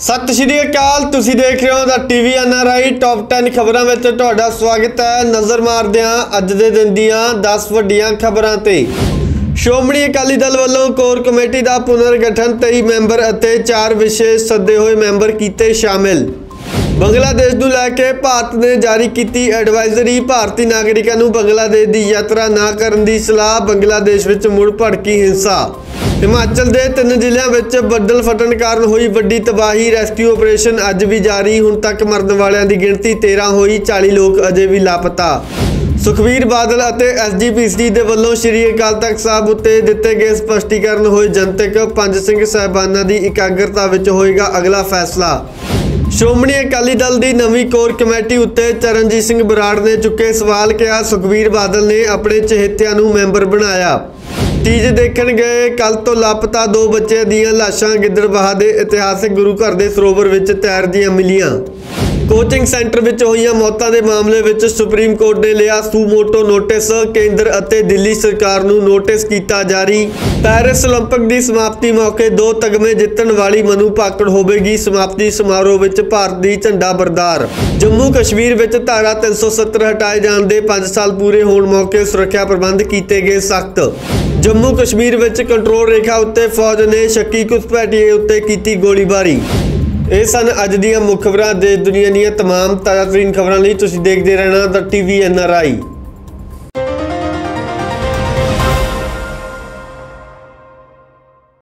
सत श्री अकाल, तुसी देख रहे हो द टीवी NRI टॉप 10 खबरों में तुहाडा स्वागत है। नज़र मारदे हां अज दे दिन दीआं 10 वड्डियां खबरां ते। श्रोमणी अकाली दल वालों कोर कमेटी का पुनर्गठन 23 मैंबर अते 4 विशेष सदे हुए मैंबर कीते शामिल। बांग्लादेश नूं लैके भारत ने जारी की एडवाइजरी। भारतीय नागरिकों नूं बांग्लादेश की यात्रा ना करन दी सलाह। बांग्लादेश विच मुड़ भड़की हिंसा। हिमाचल के 3 जिलों में बदल फटन कारण हुई वड्डी तबाही। रेस्क्यू ऑपरेशन अज भी जारी। हुण तक मरन वालों की गिणती 13 हुई। 40 लोग अजे भी लापता। सुखबीर बादल अते SGPC दे वल्लों श्री अकाल तख्त साहब उत्ते दिते गए स्पष्टीकरण होए जनतक। पंज सिंह साहिबाना की एकाग्रता विच होएगा अगला फैसला। श्रोमणी अकाली दल की नवीं कोर कमेटी उत्ते चरणजीत सिंह बराड़ ने चुके सवाल। कहा सुखबीर बादल ने अपने चहेतियां नूं मैंबर बनाया। चीज देखण गए कल तो लापता 2 बच्चों दीयां लाशां गिद्दड़बाहा दे इतिहासिक गुरु घर के सरोवर विच तैरदियां मिलियां। कोचिंग सेंटर विच होईयां मौतां दे मामले विच सुप्रीम कोर्ट ने लिया सूमोटो नोटिस। केंद्र अते दिल्ली सरकार नूं नोटिस कीता जारी। पैरिस ओलंपिक की समाप्ति मौके 2 तगमे जितण वाली मनु भाकड़ होवेगी समाप्ति समारोह विच भारत दी झंडा बरदार। जम्मू कश्मीर विच धारा 370 हटाए जाण दे 5 साल पूरे होण मौके सुरक्षा प्रबंध कीते गए सख्त। जम्मू कश्मीर विच कंट्रोल रेखा उत्ते फौज ने शक्की घुसपैठिए उत्ते कीती गोलीबारी। ये सन अज दी मुख्य खबरां। देश दुनिया दी तमाम ताज़ा तरीन खबरां लई तुसीं देखदे रहना द टीवी NRI।